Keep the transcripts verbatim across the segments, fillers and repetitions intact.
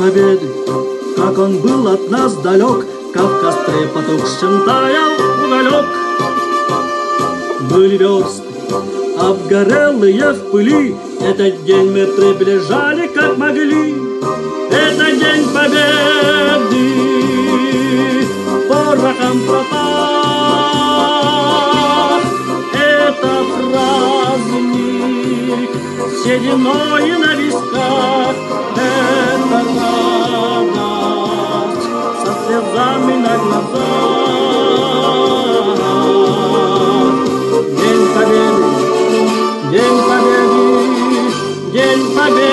Победы, как он был от нас далек, как в костре потухшем таял уголек. Были версты, обгорелые в пыли, этот день мы приближали, как могли. Это день победы, порохом пропах. Это праздник, сединой на висках. Это радость со слезами на глазах. День победы, день победы, день победы.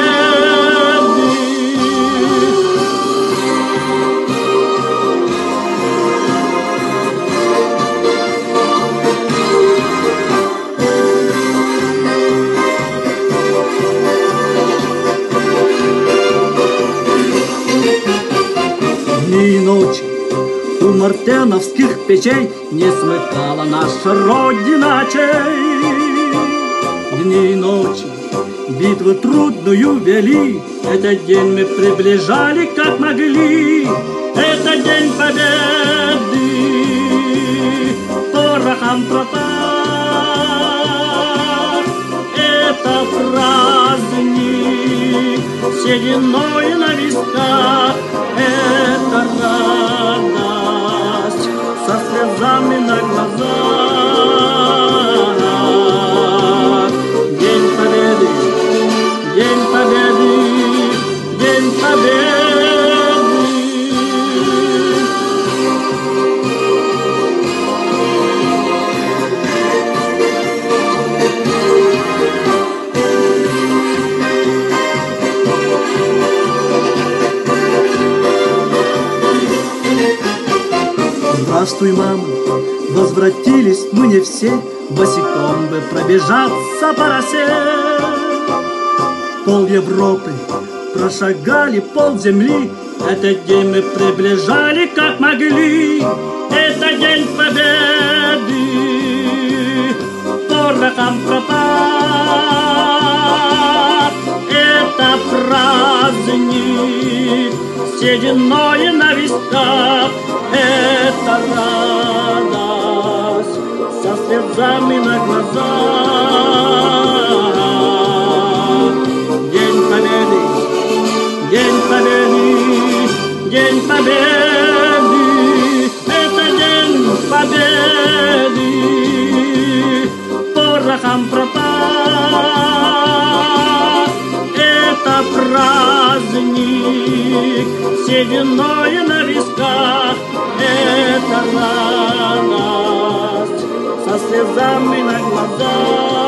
Дни и ночи у мартеновских печей не смыкала наша Родина очей. Дни и ночи битву трудную вели, этот день мы приближали, как могли. Это день победы, порохом пропах. Это праздник, сединой на висках. Это радость со слезами на глазах. День победы, день победы, день победы. Здравствуй, мама, возвратились мы не все, босиком бы пробежаться по росе. Пол Европы прошагали, пол земли, этот день мы приближали, как могли. Это день победы, порохом пропах. Это праздник, сединой на висках. Это радость со слезами на глазах. День победы, день победы, день победы. Это день победы, порохом пропах. Это праздник, сединой на висках. Это радость со слезами на глазах.